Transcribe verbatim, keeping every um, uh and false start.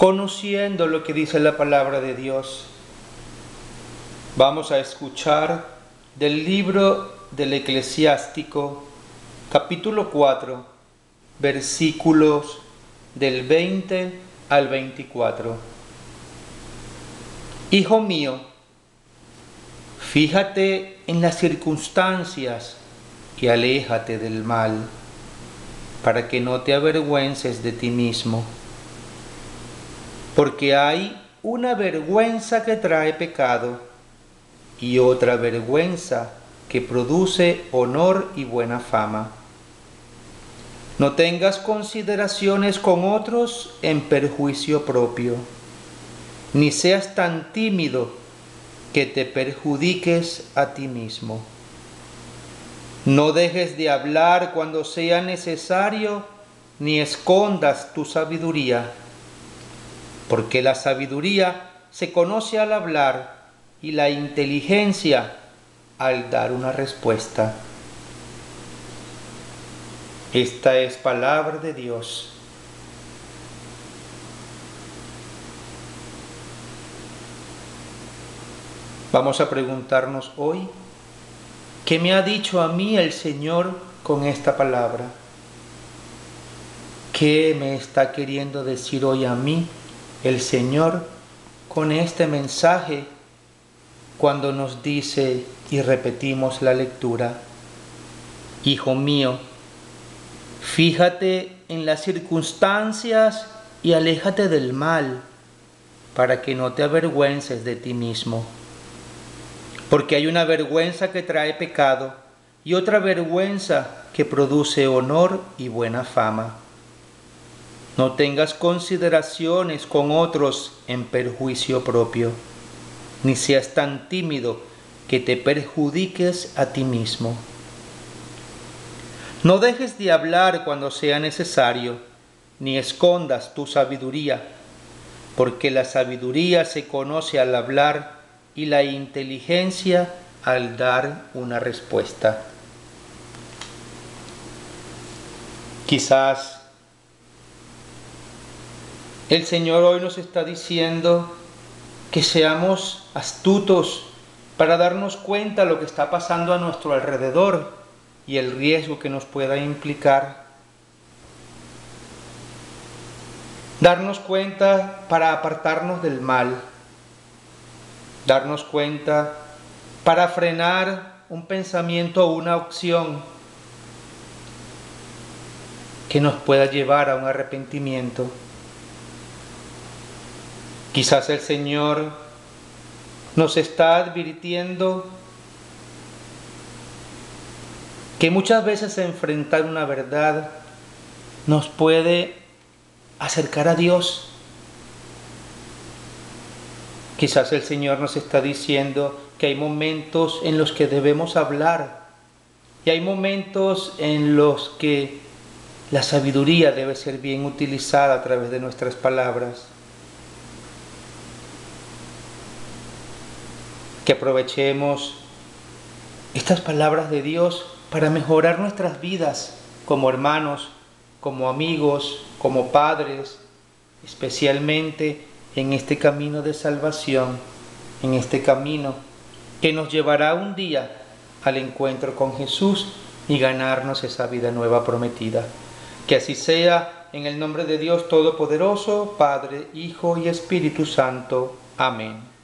conociendo lo que dice la palabra de Dios. Vamos a escuchar del libro del Eclesiástico, capítulo cuatro, versículos del veinte al veinticuatro. Hijo mío, fíjate en las circunstancias y aléjate del mal, para que no te avergüences de ti mismo. Porque hay una vergüenza que trae pecado y otra vergüenza que produce honor y buena fama. No tengas consideraciones con otros en perjuicio propio, ni seas tan tímido que te perjudiques a ti mismo. No dejes de hablar cuando sea necesario, ni escondas tu sabiduría, porque la sabiduría se conoce al hablar y la inteligencia al dar una respuesta. Esta es palabra de Dios. Vamos a preguntarnos hoy, ¿qué me ha dicho a mí el Señor con esta palabra? ¿Qué me está queriendo decir hoy a mí el Señor con este mensaje cuando nos dice y repetimos la lectura? Hijo mío, fíjate en las circunstancias y aléjate del mal, para que no te avergüences de ti mismo. Porque hay una vergüenza que trae pecado y otra vergüenza que produce honor y buena fama. No tengas consideraciones con otros en perjuicio propio, ni seas tan tímido que te perjudiques a ti mismo. No dejes de hablar cuando sea necesario, ni escondas tu sabiduría, porque la sabiduría se conoce al hablar y la inteligencia al dar una respuesta. Quizás el Señor hoy nos está diciendo que seamos astutos para darnos cuenta de lo que está pasando a nuestro alrededor y el riesgo que nos pueda implicar. Darnos cuenta para apartarnos del mal. Darnos cuenta para frenar un pensamiento o una opción que nos pueda llevar a un arrepentimiento. Quizás el Señor nos está advirtiendo que muchas veces enfrentar una verdad nos puede acercar a Dios. Quizás el Señor nos está diciendo que hay momentos en los que debemos hablar y hay momentos en los que la sabiduría debe ser bien utilizada a través de nuestras palabras. Que aprovechemos estas palabras de Dios para mejorar nuestras vidas como hermanos, como amigos, como padres, especialmente en este camino de salvación, en este camino que nos llevará un día al encuentro con Jesús y ganarnos esa vida nueva prometida. Que así sea, en el nombre de Dios Todopoderoso, Padre, Hijo y Espíritu Santo. Amén.